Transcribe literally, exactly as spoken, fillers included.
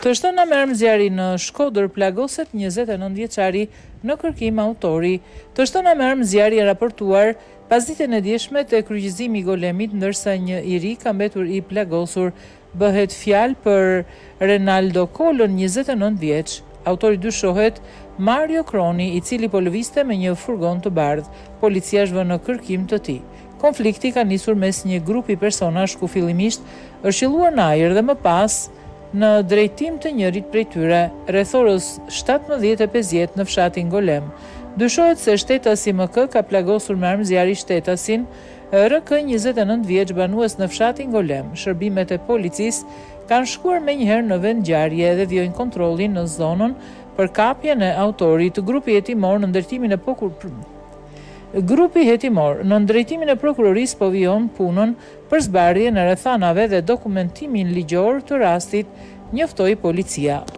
Të shtonë merr zjarri në Shkodër plagoset njëzet e nëntë vjeçari në kërkim autori. Të shtonë merr zjarri e raportuar pas ditën e djeshme të kryqëzimi i golemit, ndërsa një i ri ka mbetur i plagosur. Bëhet fjalë për Renaldo Kolën, njëzet e nëntë vjeç. Autori dyshohet Mario Kroni, i cili po lëvizte me një furgon të bardhë. Policia është vënë në kërkim të tij. Konflikti ka nisur mes një grupi personash ku fillimisht është qelluar në ajër dhe më pas në drejtim të njërit prej tyre, rreth orës shtatëmbëdhjetë e pesëdhjetë në fshatin Golem. Dyshohet se shtetasi M K ka plagosur me armë zjarri shtetasin R K njëzet e nëntë vjeç, banues në fshatin Golem. Shërbimet e policisë kanë shkuar menjëherë në vend ngjarje dhe vjojnë kontrollin në zonën për kapjen e autorit. Grupi hetimor në ndërtimin e pokur Grupi hetimor në drejtimin e prokurorisë po vijon punën për zbardhjen e rrethanave dhe dokumentimin ligjor të rastit, njoftoi policia.